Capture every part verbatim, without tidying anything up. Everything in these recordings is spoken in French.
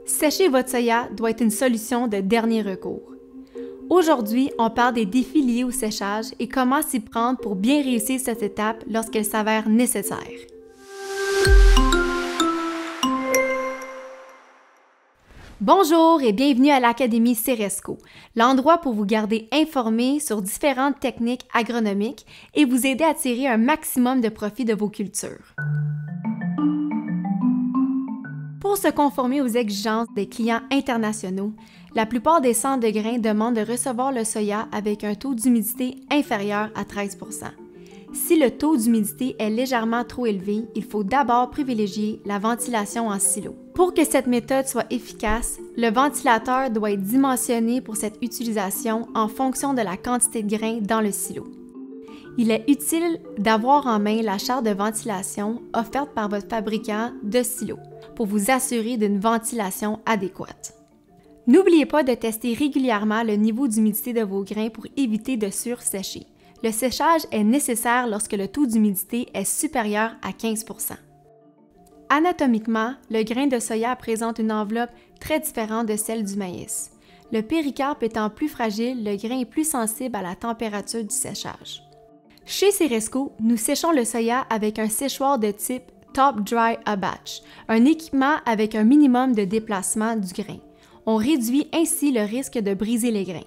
Sécher votre soya doit être une solution de dernier recours. Aujourd'hui, on parle des défis liés au séchage et comment s'y prendre pour bien réussir cette étape lorsqu'elle s'avère nécessaire. Bonjour et bienvenue à l'Académie Ceresco, l'endroit pour vous garder informé sur différentes techniques agronomiques et vous aider à tirer un maximum de profit de vos cultures. Pour se conformer aux exigences des clients internationaux, la plupart des centres de grains demandent de recevoir le soya avec un taux d'humidité inférieur à treize pour cent. Si le taux d'humidité est légèrement trop élevé, il faut d'abord privilégier la ventilation en silo. Pour que cette méthode soit efficace, le ventilateur doit être dimensionné pour cette utilisation en fonction de la quantité de grains dans le silo. Il est utile d'avoir en main la charte de ventilation offerte par votre fabricant de silo pour vous assurer d'une ventilation adéquate. N'oubliez pas de tester régulièrement le niveau d'humidité de vos grains pour éviter de sursécher. Le séchage est nécessaire lorsque le taux d'humidité est supérieur à quinze pour cent. Anatomiquement, le grain de soya présente une enveloppe très différente de celle du maïs. Le péricarpe étant plus fragile, le grain est plus sensible à la température du séchage. Chez Ceresco, nous séchons le soya avec un séchoir de type Top Dry A Batch, un équipement avec un minimum de déplacement du grain. On réduit ainsi le risque de briser les grains.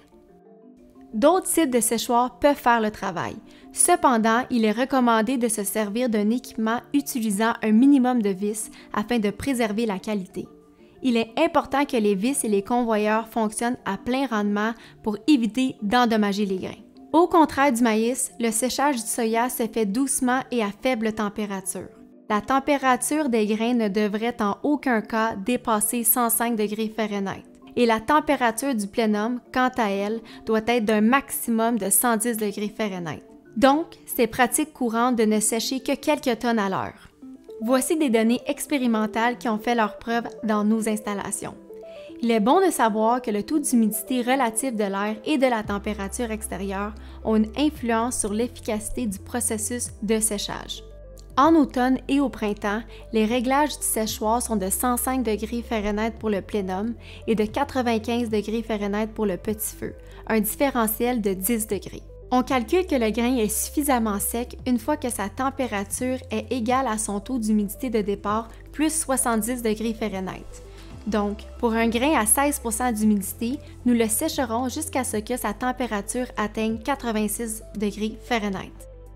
D'autres types de séchoirs peuvent faire le travail. Cependant, il est recommandé de se servir d'un équipement utilisant un minimum de vis afin de préserver la qualité. Il est important que les vis et les convoyeurs fonctionnent à plein rendement pour éviter d'endommager les grains. Au contraire du maïs, le séchage du soya se fait doucement et à faible température. La température des grains ne devrait en aucun cas dépasser cent cinq degrés Fahrenheit. Et la température du plénum, quant à elle, doit être d'un maximum de cent dix degrés Fahrenheit. Donc, c'est pratique courante de ne sécher que quelques tonnes à l'heure. Voici des données expérimentales qui ont fait leurs preuves dans nos installations. Il est bon de savoir que le taux d'humidité relatif de l'air et de la température extérieure ont une influence sur l'efficacité du processus de séchage. En automne et au printemps, les réglages du séchoir sont de cent cinq degrés Fahrenheit pour le plénum et de quatre-vingt-quinze degrés Fahrenheit pour le petit feu, un différentiel de dix degrés. On calcule que le grain est suffisamment sec une fois que sa température est égale à son taux d'humidité de départ plus soixante-dix degrés Fahrenheit. Donc, pour un grain à seize pour cent d'humidité, nous le sécherons jusqu'à ce que sa température atteigne quatre-vingt-six degrés Fahrenheit.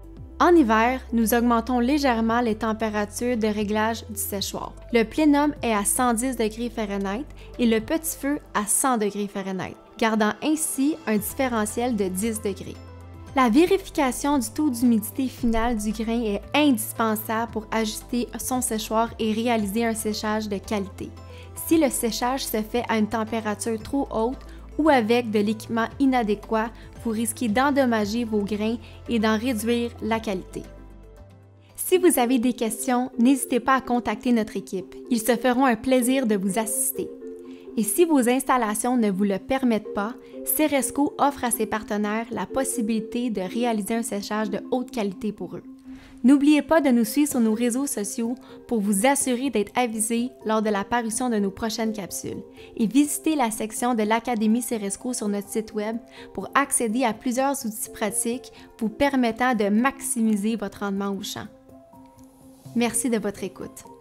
En hiver, nous augmentons légèrement les températures de réglage du séchoir. Le plénum est à cent dix degrés Fahrenheit et le petit feu à cent degrés Fahrenheit, gardant ainsi un différentiel de dix degrés. La vérification du taux d'humidité final du grain est indispensable pour ajuster son séchoir et réaliser un séchage de qualité. Si le séchage se fait à une température trop haute ou avec de l'équipement inadéquat, vous risquez d'endommager vos grains et d'en réduire la qualité. Si vous avez des questions, n'hésitez pas à contacter notre équipe. Ils se feront un plaisir de vous assister. Et si vos installations ne vous le permettent pas, Ceresco offre à ses partenaires la possibilité de réaliser un séchage de haute qualité pour eux. N'oubliez pas de nous suivre sur nos réseaux sociaux pour vous assurer d'être avisé lors de la parution de nos prochaines capsules et visitez la section de l'Académie Ceresco sur notre site web pour accéder à plusieurs outils pratiques vous permettant de maximiser votre rendement au champ. Merci de votre écoute.